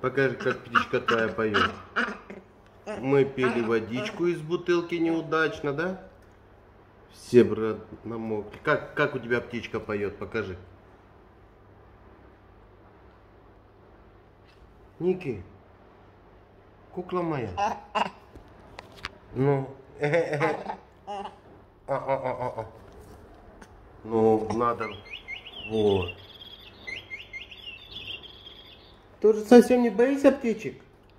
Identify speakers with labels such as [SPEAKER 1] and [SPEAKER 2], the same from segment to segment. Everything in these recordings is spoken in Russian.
[SPEAKER 1] Покажи, как птичка твоя поет. Мы пили водичку из бутылки неудачно, да? Все, брат, намокли. Как у тебя птичка поет? Покажи. Ники, кукла моя. Ну, ну, надо. Вот. Ты уже совсем не боишься птичек?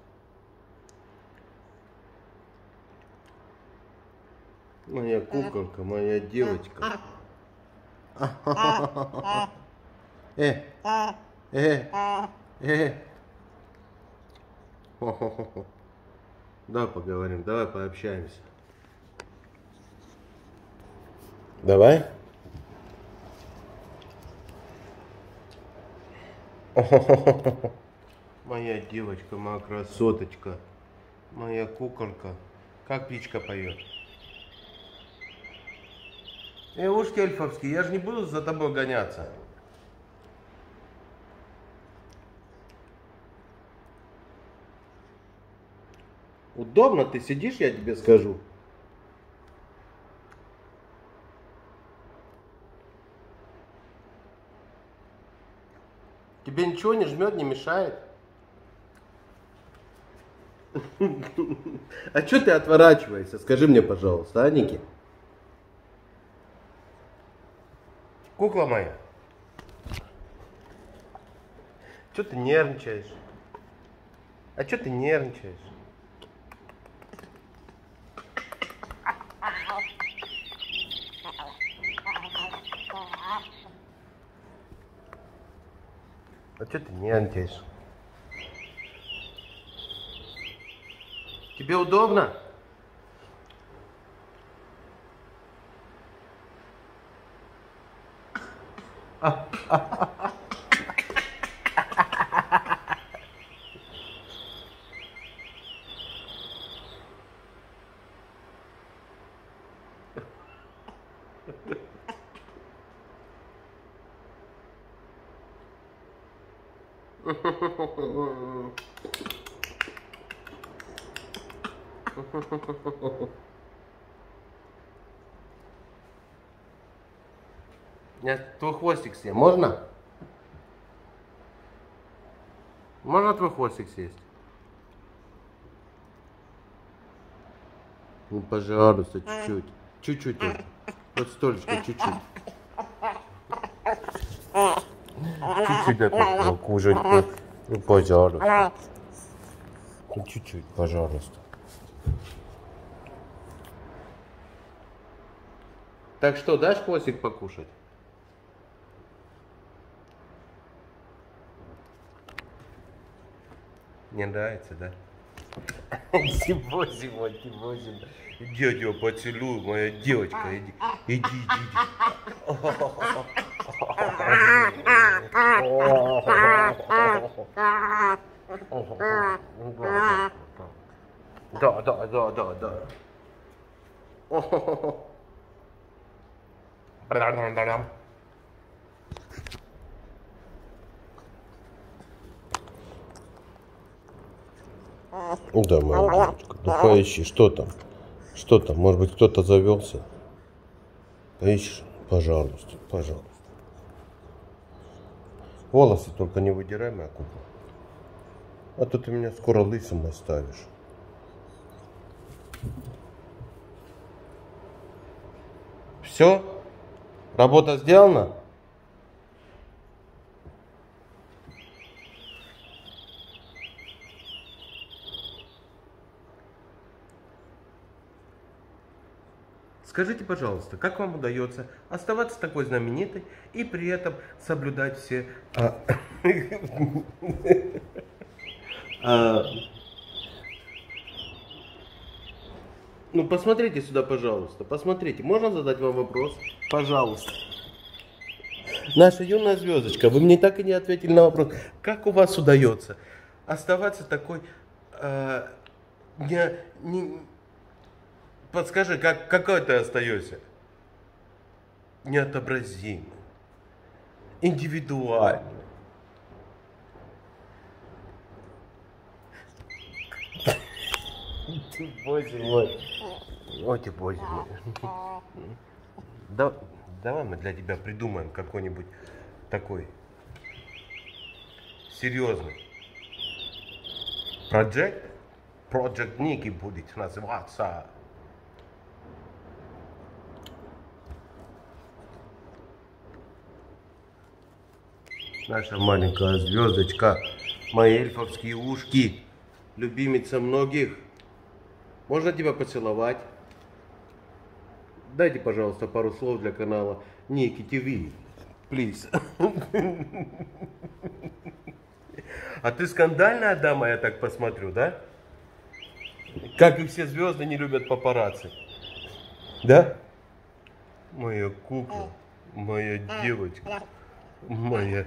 [SPEAKER 1] Моя куколка, моя девочка. Э, э. Давай поговорим, давай пообщаемся. Давай. Моя девочка, моя красоточка, моя куколка. Как птичка поет? Ушки эльфовские, я же не буду за тобой гоняться. Удобно ты сидишь, я тебе скажу. Тебе ничего не жмет, не мешает? А что ты отворачиваешься? Скажи мне, пожалуйста, а, Ники? Кукла моя. Что ты нервничаешь? А что ты нервничаешь? А что ты нервничаешь? Тебе удобно? Я твой хвостик съем. Можно? Можно твой хвостик съесть? Ну, пожалуйста, чуть-чуть. Чуть-чуть. Вот столечко, чуть-чуть. Чуть-чуть надо кушать. Ну, пожалуйста. Ну, чуть-чуть, пожалуйста. Так что, дашь хвостик покушать? Не нравится, да? Сегодня. Дядя, поцелуй, моя девочка. Иди. Да. Да, моя девочка, ну поищи, что там? Что там? Может быть, кто-то завелся? Поищешь? Пожалуйста. Волосы только не выдирай, моя кукла. А то ты меня скоро лысым оставишь. Все? Работа сделана? Скажите, пожалуйста, как вам удается оставаться такой знаменитой и при этом соблюдать все... Ну, посмотрите сюда, пожалуйста. Посмотрите. Можно задать вам вопрос? Пожалуйста. Наша юная звездочка, вы мне так и не ответили на вопрос. Как у вас удается оставаться такой... Подскажи, какой ты остаешься? Неотобразимый. Индивидуальный. Ты боже мой. Ой, ты боже мой. Да, давай мы для тебя придумаем какой-нибудь такой серьезный проект. Project Ники будет называться. Наша маленькая звездочка, мои эльфовские ушки, любимица многих. Можно тебя поцеловать? Дайте, пожалуйста, пару слов для канала Ники ТВ. Please. А ты скандальная дама, я так посмотрю, да? Как и все звезды не любят папарацци. Да? Моя кукла, моя девочка, моя...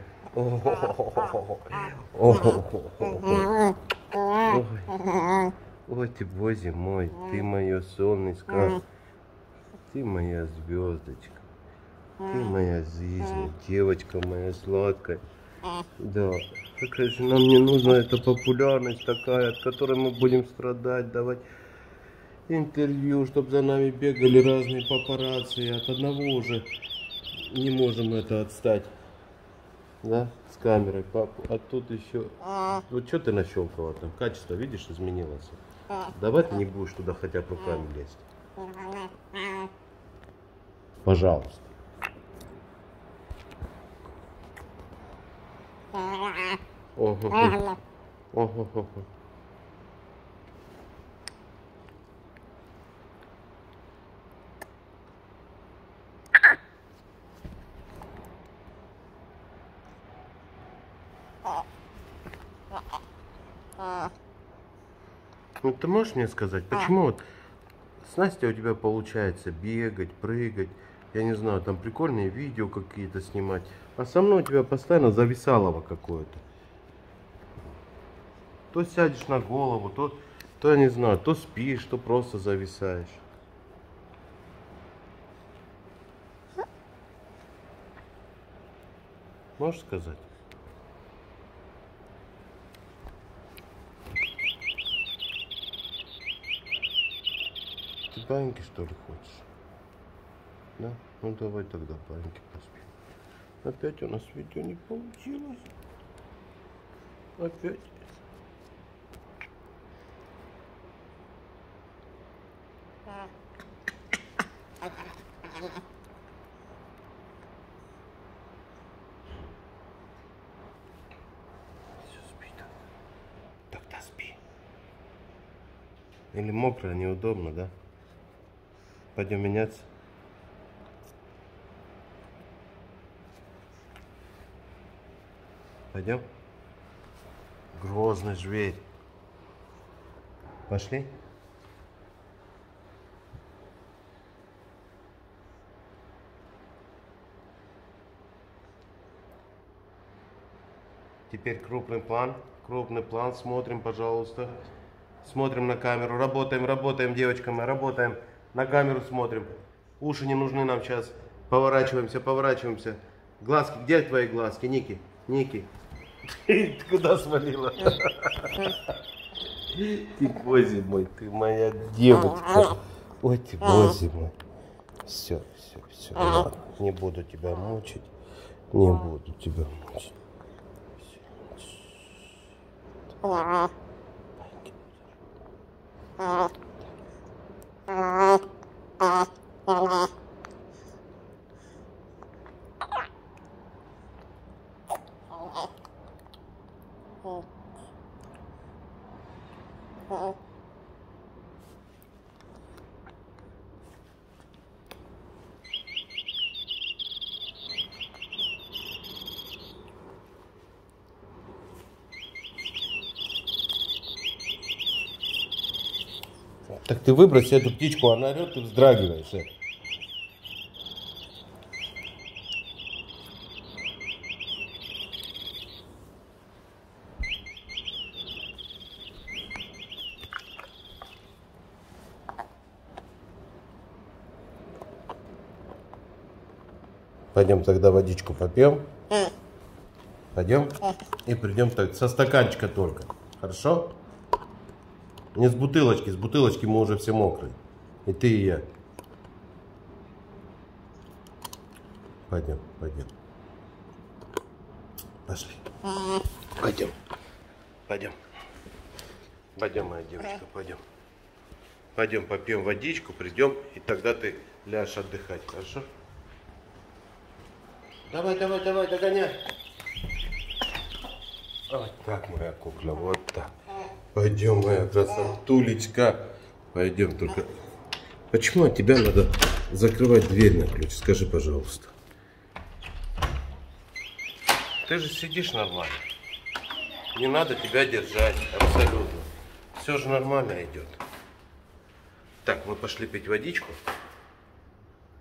[SPEAKER 1] Ой, ты боже мой, ты мое солнышко, ты моя звездочка, ты моя жизнь, девочка моя сладкая. Да, какая же нам не нужна эта популярность такая, от которой мы будем страдать, давать интервью, чтобы за нами бегали разные папарацци, и от одного уже не можем это отстать. Да, с камерой, папу. А тут еще... Вот что ты нащелкала там? Качество, видишь, изменилось. Давай ты не будешь туда хотя бы руками лезть. Пожалуйста. Ого. Ого. Ну ты можешь мне сказать, почему вот с Настей у тебя получается бегать, прыгать, я не знаю, там прикольные видео какие-то снимать, а со мной у тебя постоянно зависалово какое-то. То сядешь на голову, то я не знаю, то спишь, то просто зависаешь. Можешь сказать? Ты баньки, что ли, хочешь? Да? Ну давай тогда баньки поспим. Опять у нас видео не получилось. Опять. Все, спи тогда. Тогда спи. Или мокро, неудобно, да? Пойдем меняться. Пойдем? Грозный зверь. Пошли? Теперь крупный план. Крупный план. Смотрим, пожалуйста. Смотрим на камеру. Работаем, девочка моя. Работаем. На камеру смотрим. Уши не нужны нам сейчас. Поворачиваемся. Глазки. Где твои глазки, Ники? Ники. Ты куда свалила? Ты, боже мой, ты моя девочка. Ой, ты, боже мой. Все. Ладно. Не буду тебя мучить. Так ты выбрось эту птичку, она орет, ты вздрагиваешь. Пойдем тогда водичку попьем. Пойдем и придем так, со стаканчика только. Хорошо? Не с бутылочки мы уже все мокрые. И ты, и я. Пойдем, пойдем. Пошли. Пойдем. Пойдем. Пойдем, моя девочка, пойдем. Пойдем попьем водичку, придем, и тогда ты ляжешь отдыхать, хорошо? Давай, давай, давай, догоняй. Вот так, моя кукла, вот так. Пойдем, моя красотулечка. Пойдем, только... Почему от тебя надо закрывать дверь на ключ? Скажи, пожалуйста. Ты же сидишь нормально. Не надо тебя держать, абсолютно. Все же нормально идет. Так, мы пошли пить водичку.